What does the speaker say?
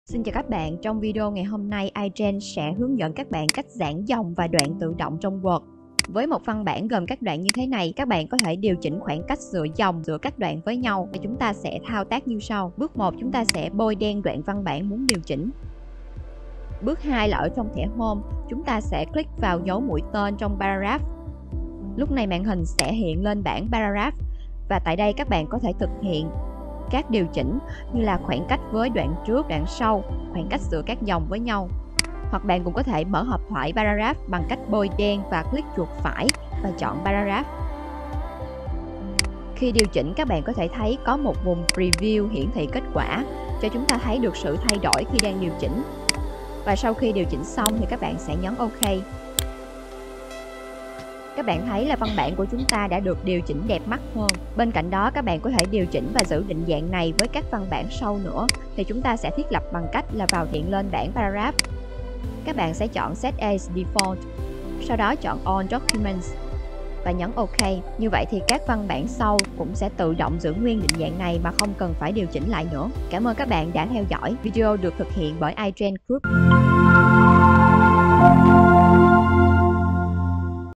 Xin chào các bạn, trong video ngày hôm nay iGen sẽ hướng dẫn các bạn cách giãn dòng và đoạn tự động trong Word. Với một văn bản gồm các đoạn như thế này, các bạn có thể điều chỉnh khoảng cách giữa dòng giữa các đoạn với nhau. Và chúng ta sẽ thao tác như sau. Bước 1, chúng ta sẽ bôi đen đoạn văn bản muốn điều chỉnh. Bước 2 là ở trong thẻ Home, chúng ta sẽ click vào dấu mũi tên trong Paragraph. Lúc này màn hình sẽ hiện lên bảng Paragraph và tại đây các bạn có thể thực hiện các điều chỉnh như là khoảng cách với đoạn trước, đoạn sau, khoảng cách giữa các dòng với nhau. Hoặc bạn cũng có thể mở hộp thoại Paragraph bằng cách bôi đen và click chuột phải và chọn Paragraph. Khi điều chỉnh, các bạn có thể thấy có một vùng Preview hiển thị kết quả cho chúng ta thấy được sự thay đổi khi đang điều chỉnh. Và sau khi điều chỉnh xong thì các bạn sẽ nhấn OK. Các bạn thấy là văn bản của chúng ta đã được điều chỉnh đẹp mắt hơn. Bên cạnh đó, các bạn có thể điều chỉnh và giữ định dạng này với các văn bản sau nữa. Thì chúng ta sẽ thiết lập bằng cách là vào hiện lên bảng Paragraph. Các bạn sẽ chọn Set as Default, sau đó chọn All Documents và nhấn OK. Như vậy thì các văn bản sau cũng sẽ tự động giữ nguyên định dạng này mà không cần phải điều chỉnh lại nữa. Cảm ơn các bạn đã theo dõi. Video được thực hiện bởi iGen Group.